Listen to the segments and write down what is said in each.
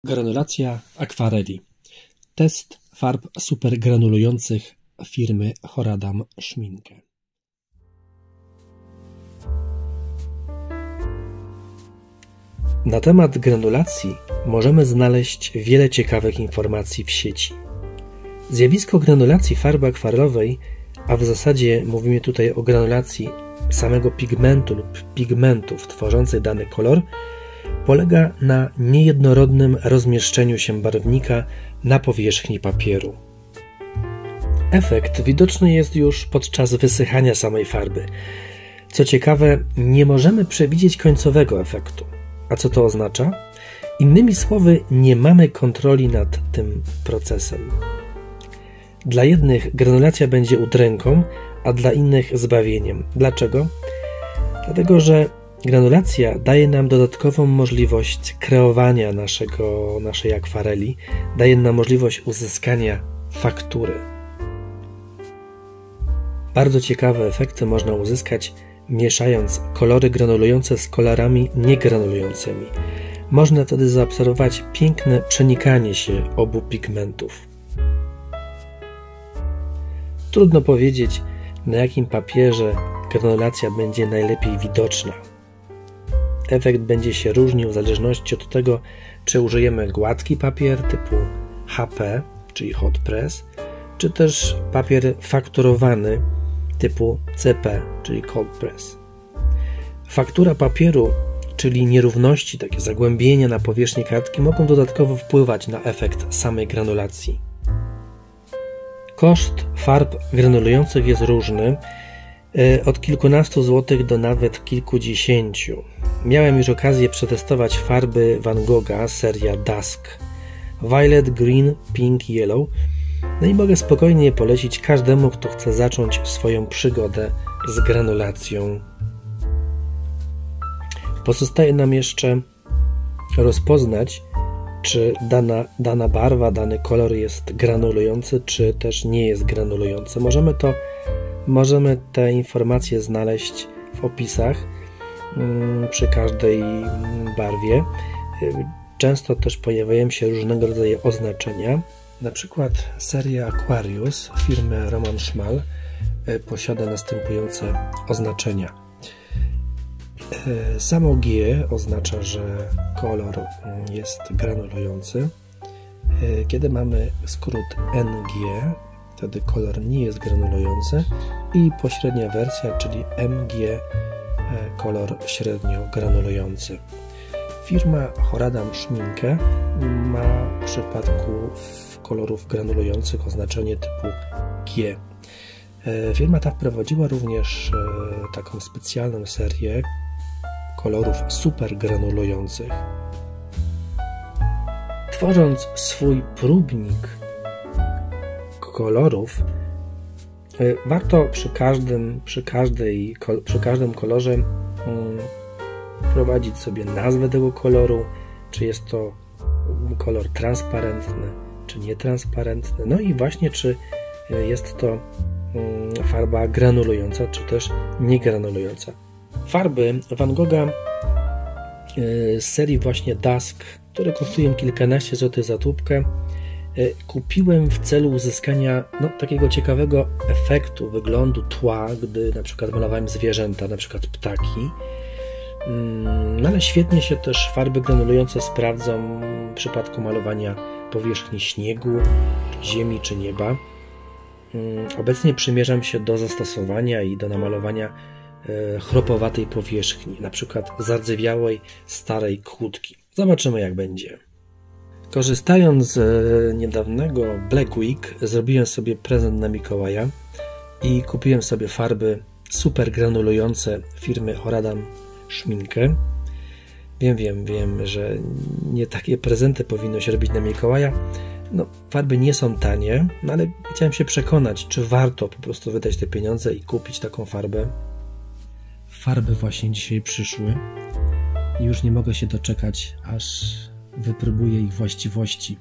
Granulacja akwareli. Test farb supergranulujących firmy Horadam Schminke. Na temat granulacji możemy znaleźć wiele ciekawych informacji w sieci. Zjawisko granulacji farby akwarelowej, a w zasadzie mówimy tutaj o granulacji samego pigmentu lub pigmentów tworzących dany kolor, polega na niejednorodnym rozmieszczeniu się barwnika na powierzchni papieru. Efekt widoczny jest już podczas wysychania samej farby. Co ciekawe, nie możemy przewidzieć końcowego efektu. A co to oznacza? Innymi słowy, nie mamy kontroli nad tym procesem. Dla jednych granulacja będzie udręką, a dla innych zbawieniem. Dlaczego? Dlatego, że granulacja daje nam dodatkową możliwość kreowania naszej akwareli, daje nam możliwość uzyskania faktury. Bardzo ciekawe efekty można uzyskać, mieszając kolory granulujące z kolorami niegranulującymi. Można wtedy zaobserwować piękne przenikanie się obu pigmentów. Trudno powiedzieć, na jakim papierze granulacja będzie najlepiej widoczna. Efekt będzie się różnił w zależności od tego, czy użyjemy gładki papier typu HP, czyli hot press, czy też papier fakturowany typu CP, czyli cold press. Faktura papieru, czyli nierówności, takie zagłębienia na powierzchni kartki, mogą dodatkowo wpływać na efekt samej granulacji. Koszt farb granulujących jest różny, od kilkunastu złotych do nawet kilkudziesięciu. Miałem już okazję przetestować farby Van Gogha, seria Dusk, Violet, Green, Pink, Yellow. No i mogę spokojnie je polecić każdemu, kto chce zacząć swoją przygodę z granulacją. Pozostaje nam jeszcze rozpoznać, czy dana barwa, dany kolor jest granulujący, czy też nie jest granulujący. Możemy te informacje znaleźć w opisach przy każdej barwie. Często też pojawiają się różnego rodzaju oznaczenia. Na przykład seria Aquarius firmy Roman Szmal posiada następujące oznaczenia. Samo G oznacza, że kolor jest granulujący. Kiedy mamy skrót NG, wtedy kolor nie jest granulujący, i pośrednia wersja, czyli MG, kolor średnio granulujący. Firma Horadam Schminke ma w przypadku kolorów granulujących oznaczenie typu G. Firma ta wprowadziła również taką specjalną serię kolorów super granulujących. Tworząc swój próbnik kolorów, warto przy każdym kolorze wprowadzić sobie nazwę tego koloru, czy jest to kolor transparentny, czy nietransparentny, no i właśnie czy jest to farba granulująca, czy też niegranulująca. Farby Van Gogha z serii właśnie Dusk, które kosztują kilkanaście złotych za tubkę, kupiłem w celu uzyskania takiego ciekawego efektu, wyglądu tła, gdy na przykład malowałem zwierzęta, na przykład ptaki. Ale świetnie się też farby granulujące sprawdzą w przypadku malowania powierzchni śniegu, ziemi czy nieba. Obecnie przymierzam się do zastosowania i do namalowania chropowatej powierzchni, na przykład zardzewiałej, starej kłódki. Zobaczymy, jak będzie. Korzystając z niedawnego Black Week, zrobiłem sobie prezent na Mikołaja i kupiłem sobie farby super granulujące firmy Horadam Schminke. Wiem, że nie takie prezenty powinno się robić na Mikołaja. Farby nie są tanie, ale chciałem się przekonać, czy warto po prostu wydać te pieniądze i kupić taką farbę. Farby właśnie dzisiaj przyszły i już nie mogę się doczekać, aż wypróbuję ich właściwości.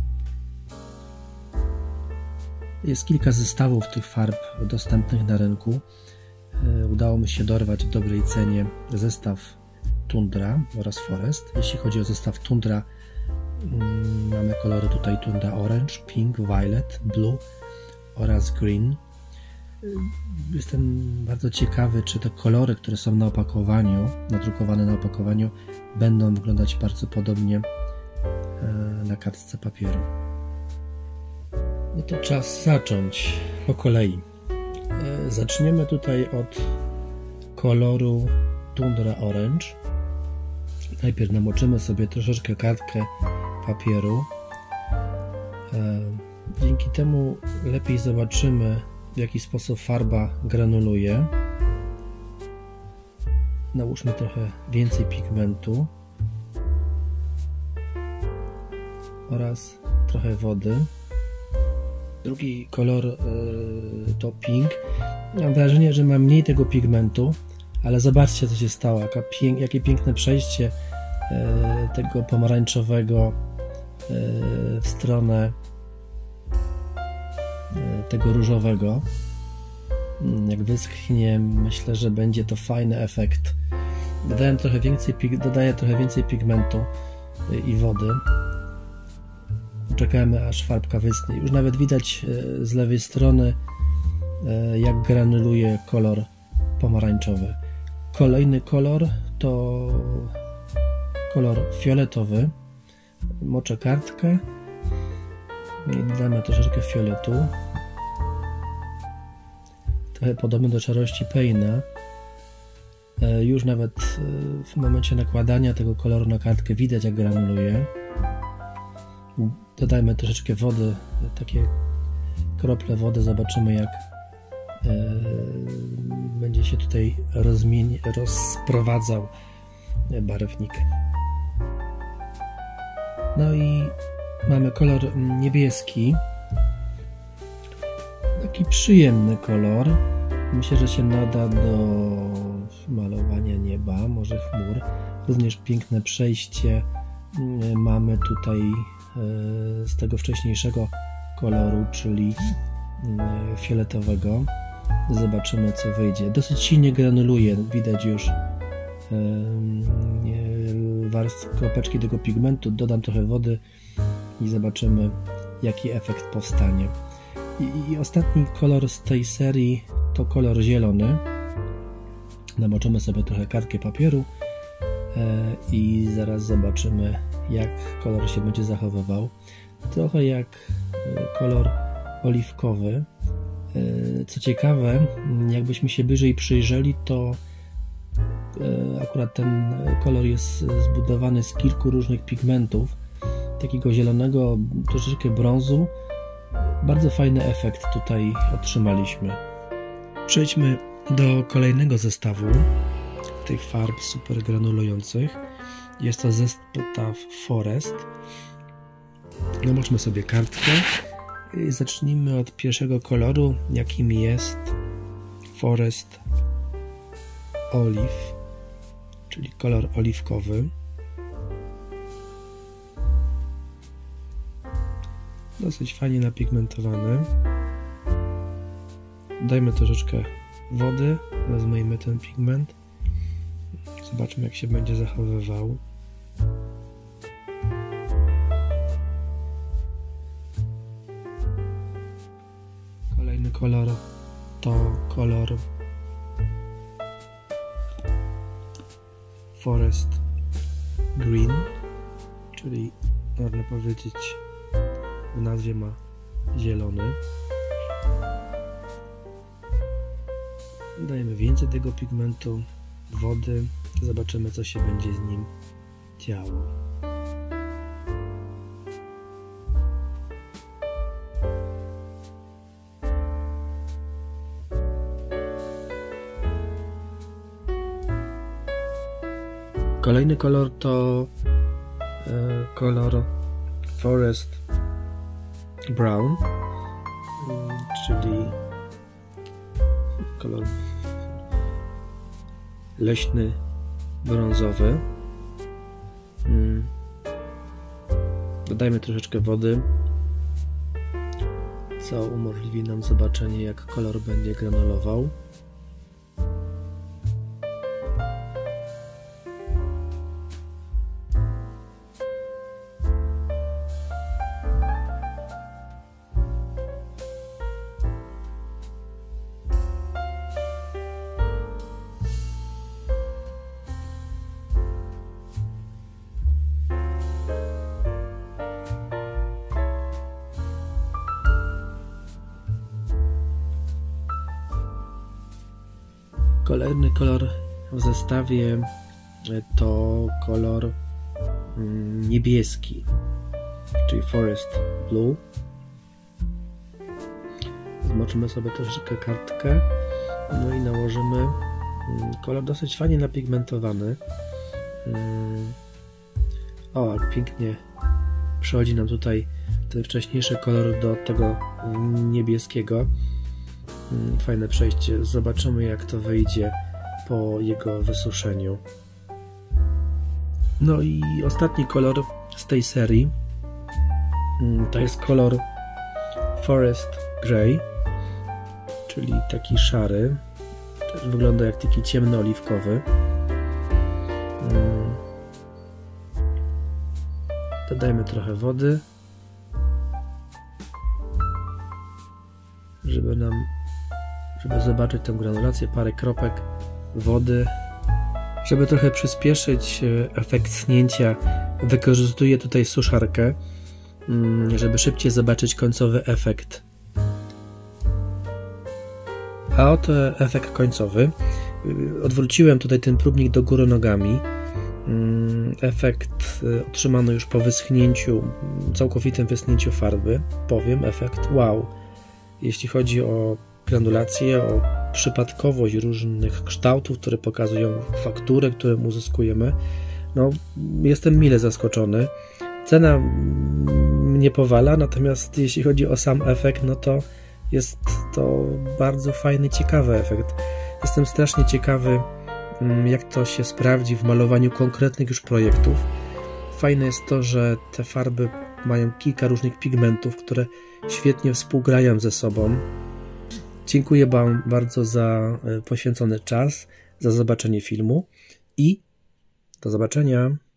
Jest kilka zestawów tych farb dostępnych na rynku. Udało mi się dorwać w dobrej cenie zestaw Tundra oraz Forest. Jeśli chodzi o zestaw Tundra, Mamy kolory tutaj Tundra Orange, Pink, Violet, Blue oraz Green. Jestem bardzo ciekawy, czy te kolory, które są na opakowaniu, nadrukowane na opakowaniu, będą wyglądać bardzo podobnie na kartce papieru. No to czas zacząć po kolei. Zaczniemy tutaj od koloru Tundra Orange. Najpierw namoczymy sobie troszeczkę kartkę papieru. Dzięki temu lepiej zobaczymy, w jaki sposób farba granuluje. Nałóżmy trochę więcej pigmentu oraz trochę wody. Drugi kolor to Pink. Mam wrażenie, że ma mniej tego pigmentu, ale zobaczcie, co się stało. Jakie piękne przejście tego pomarańczowego w stronę tego różowego. Jak wyschnie, myślę, że będzie to fajny efekt. Dodaję trochę więcej pigmentu i wody. Czekamy, aż farbka wyschnie. Już nawet widać z lewej strony, jak granuluje kolor pomarańczowy. Kolejny kolor to kolor fioletowy. Moczę kartkę i dodamy troszeczkę fioletu. Trochę podobny do szarości Payne'a. Już nawet w momencie nakładania tego koloru na kartkę widać, jak granuluje. Dodajmy troszeczkę wody, takie krople wody, zobaczymy, jak będzie się tutaj rozprowadzał barwnik. No i mamy kolor niebieski, taki przyjemny kolor. Myślę, że się nada do malowania nieba, może chmur. Również piękne przejście mamy tutaj z tego wcześniejszego koloru, czyli fioletowego. Zobaczymy, co wyjdzie. Dosyć silnie granuluje, widać już kropeczki tego pigmentu. Dodam trochę wody i zobaczymy, jaki efekt powstanie. I ostatni kolor z tej serii to kolor zielony. Namoczymy sobie trochę kartkę papieru i zaraz zobaczymy, jak kolor się będzie zachowywał. Trochę jak kolor oliwkowy. Co ciekawe, jakbyśmy się bliżej przyjrzeli, to akurat ten kolor jest zbudowany z kilku różnych pigmentów, takiego zielonego, troszeczkę brązu. Bardzo fajny efekt tutaj otrzymaliśmy. Przejdźmy do kolejnego zestawu tych farb super granulujących. Jest to zestaw Forest. Namoczmy sobie kartkę i zacznijmy od pierwszego koloru, jakim jest Forest Olive, czyli kolor oliwkowy. Dosyć fajnie napigmentowany. Dajmy troszeczkę wody, rozmyjmy ten pigment. Zobaczmy, jak się będzie zachowywał. Kolejny kolor to kolor Forest Green, czyli można powiedzieć, w nazwie ma zielony. Dajemy więcej tego pigmentu, wody, zobaczymy, co się będzie z nim działo. Kolejny kolor to kolor Forest Brown, czyli kolor leśny, brązowy. Dodajmy troszeczkę wody, co umożliwi nam zobaczenie, jak kolor będzie granulował. Kolejny kolor w zestawie to kolor niebieski, czyli Forest Blue. Zmoczymy sobie troszeczkę kartkę, no i nałożymy. Kolor dosyć fajnie napigmentowany. O, jak pięknie przechodzi nam tutaj ten wcześniejszy kolor do tego niebieskiego. Fajne przejście. Zobaczymy, jak to wyjdzie po jego wysuszeniu. No i ostatni kolor z tej serii to jest kolor Forest Grey, czyli taki szary. Też wygląda jak taki ciemnooliwkowy. Dodajmy trochę wody, żeby zobaczyć tę granulację, parę kropek wody. Żeby trochę przyspieszyć efekt schnięcia, wykorzystuję tutaj suszarkę, żeby szybciej zobaczyć końcowy efekt. A oto efekt końcowy. Odwróciłem tutaj ten próbnik do góry nogami. Efekt otrzymano już po wyschnięciu, całkowitym wyschnięciu farby. Powiem, efekt wow. Jeśli chodzi o granulację, o przypadkowość różnych kształtów, które pokazują fakturę, którą uzyskujemy, no jestem mile zaskoczony. Cena mnie powala, natomiast jeśli chodzi o sam efekt, no to jest to bardzo fajny, ciekawy efekt. Jestem strasznie ciekawy, jak to się sprawdzi w malowaniu konkretnych już projektów. Fajne jest to, że te farby mają kilka różnych pigmentów, które świetnie współgrają ze sobą. Dziękuję Wam bardzo za poświęcony czas, za zobaczenie filmu i do zobaczenia.